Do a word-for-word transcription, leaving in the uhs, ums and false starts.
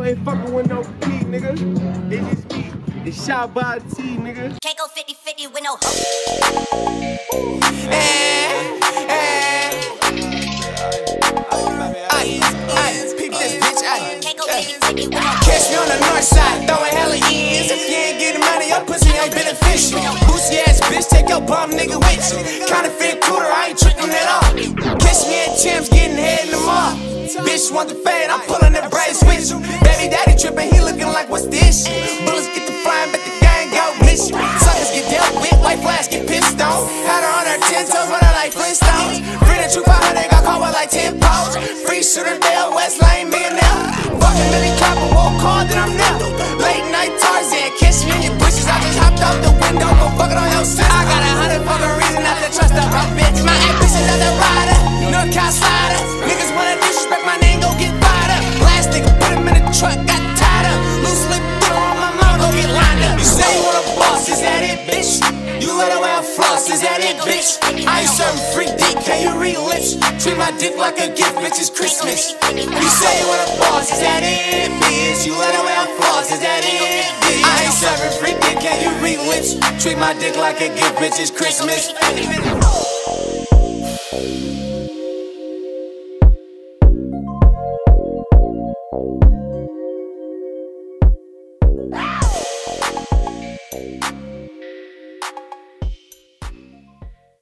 ain't fucking with no P, nigga. It's just me. It's shot by T, nigga. Can't go fifty fifty with no hope. Hey, hey. Ay, ay, peep this bitch, ay. Can't go fifty fifty with no hope. Catch me on the north side, throwing hella ends. If you ain't getting money, your pussy ain't beneficial. Boosie ass bitch, take your bum nigga with you. Counterfeit cooter, I ain't tricking at all. Catch me at Champs, getting head in the mall. Bitch want the fade, I'm pulling that brace with you. Baby daddy tripping, he looking like what's this? Bullets get the flying, but the gang go miss you. Suckers get dealt with, white flash get pissed on. Had her on her ten toes, run her like Flintstones. Free the truth, five hundred, got caught with like ten pounds. Free shooter, Dale, West Lane, millionaire. Fucking Millie Copper, walk hard, then I'm now. Late night Tarzan, kiss me in your bushes. I just hopped out the window, go fuck it on your sis. I got a hundred fucking reason not to trust a rough bitch. My ambition is a rider, North Cal slider. Niggas wanna disrespect my name, go get fired up. Last nigga put him in the truck, got tied up. Loose lip, put her on my mom, go get lined up. You say you want a boss, is that it, bitch? You let her wear floss, is that it, bitch? I ain't serving free dick, can you read lips? Treat my dick like a gift, bitch, it's Christmas. You say you want a boss, is that it, bitch? You let her wear floss, is that it, bitch? I ain't serving free dick, can you read lips? Treat my dick like a gift, bitch, it's Christmas.